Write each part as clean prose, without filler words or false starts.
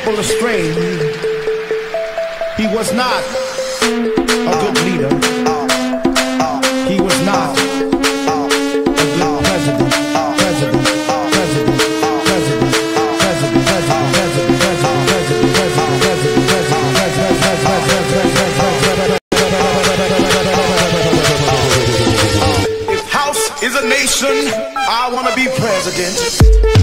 people astray. He was not a good leader. He was not a good president. If house is a nation, I want to be president.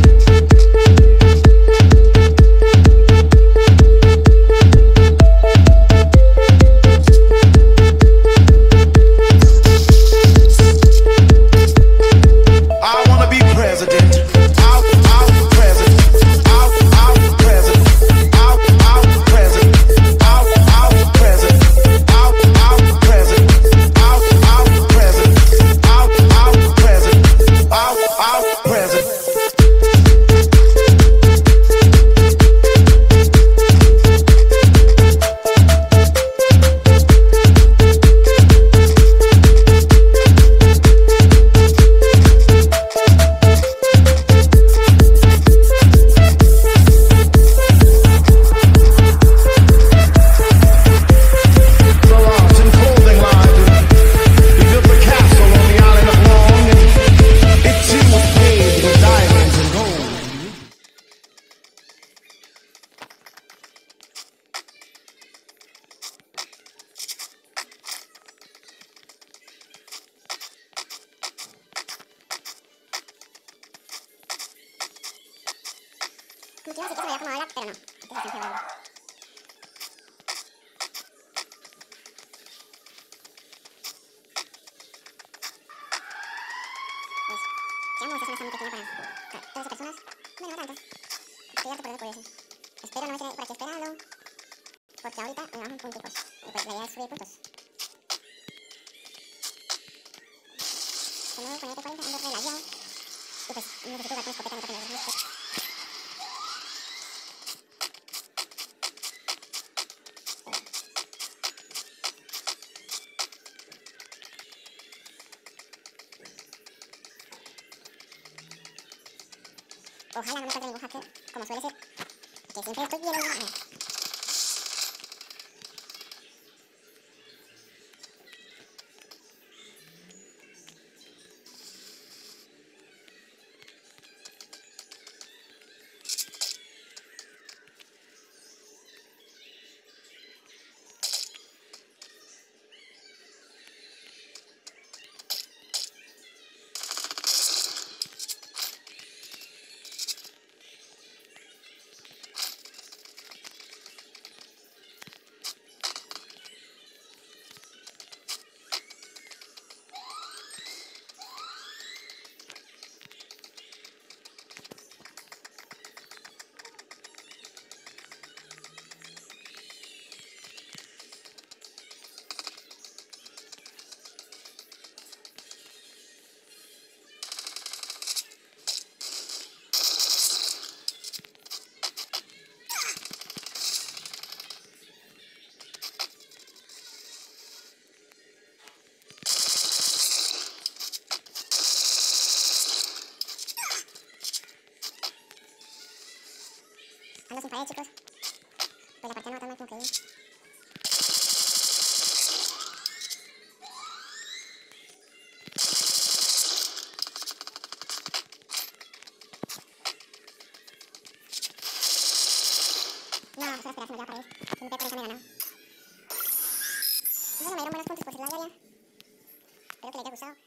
Yo sí que se veía como ahora, pero no. Entonces siempre vuelvo. Pues, llevamos esta zona muy pequeña para 12 personas. Bueno, no tanto. Estoy harto por eso, pues. Espero no me tener por aquí esperando. Porque ahorita me vamos un punticos. Y pues la idea es subir puntos. Con nuevo, con el T40 ando relagueado. Y pues necesito jugar con escopeta, no tengo que ver. Ojalá no me salga ningún hacker, como suele ser, que siempre estoy bien en la ando sin pared, chicos. Pues la partida no va tan mal como creí. No, vamos a esperar, se me queda pared. Un P40 me he ganado. Bueno, me dieron buenos puntos por ser la área. Espero que le haya gustado.